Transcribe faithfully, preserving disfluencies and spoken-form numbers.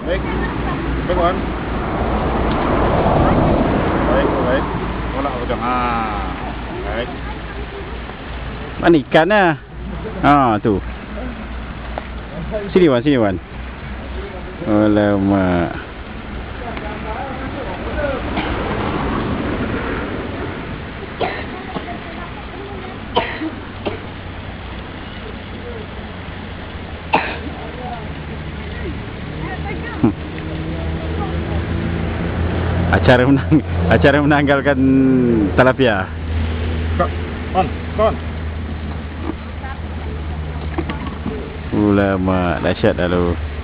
Baik. Baik, Wan. Baik, baik. Tolak pegang. Ha. Baik. Mana ikannya? Ah, tu. Sini Wan, sini Wan. Alamak. Acara menang, acara menanggalkan tilapia. Kak, Wan, kawan. Ulama dahsyat dah lu.